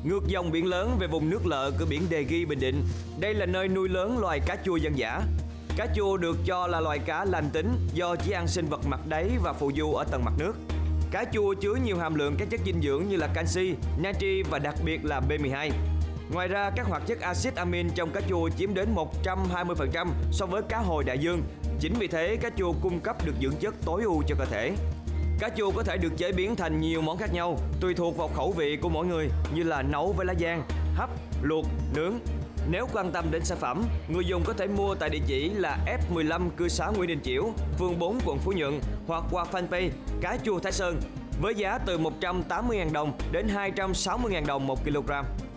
Ngược dòng biển lớn về vùng nước lợ cửa biển Đề Ghi, Bình Định. Đây là nơi nuôi lớn loài cá chua dân dã. Cá chua được cho là loài cá lành tính do chỉ ăn sinh vật mặt đáy và phù du ở tầng mặt nước. Cá chua chứa nhiều hàm lượng các chất dinh dưỡng như là canxi, natri và đặc biệt là B12. Ngoài ra, các hoạt chất axit amin trong cá chua chiếm đến 120% so với cá hồi đại dương. Chính vì thế, cá chua cung cấp được dưỡng chất tối ưu cho cơ thể. Cá chua có thể được chế biến thành nhiều món khác nhau, tùy thuộc vào khẩu vị của mỗi người, như là nấu với lá giang, hấp, luộc, nướng. Nếu quan tâm đến sản phẩm, người dùng có thể mua tại địa chỉ là F15 cư xá Nguyễn Đình Chiểu, phường 4, quận Phú Nhuận hoặc qua fanpage Cá chua Thái Sơn với giá từ 180.000 đồng đến 260.000 đồng 1 kg.